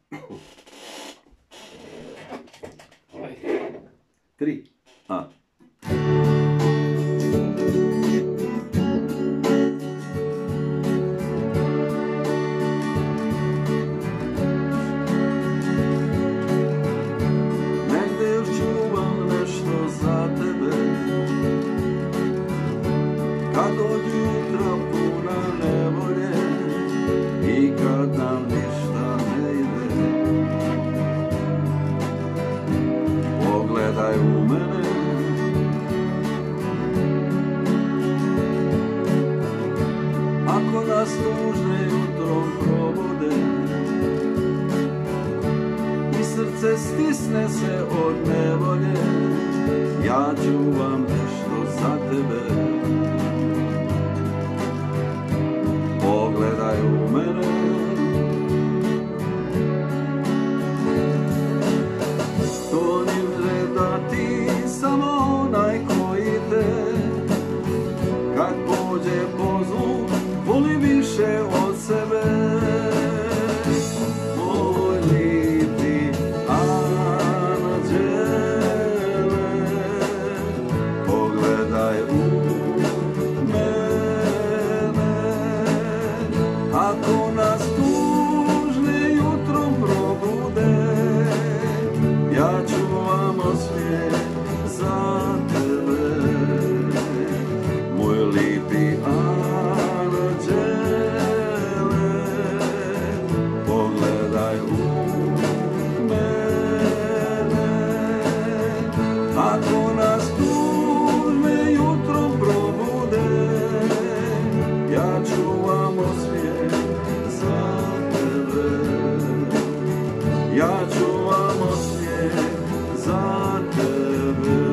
Tri. A. Negde još čuvam nešto za tebe, kad dođu jutra puna nevolje i kad nam ništa ne ide. Pogledaj u mene, ako nas tužne jutrom probode i srce stisne se od nevolje, ja čuvam nešto za tebe. Pogledaj u mene, to nije da ti samo onaj koji te, kad pođe po zlu, voli više od sebe. Moj lipi anđele, pogledaj u mene, ako nas tužne jutrom probude, ja čuvam osmijeh za tebe. Moj lipi anđele, pogledaj u mene, ako nas tužne jutrom probude, ja čuvam osmijeh za tebe. Ja čuvam osmijeh za tebe.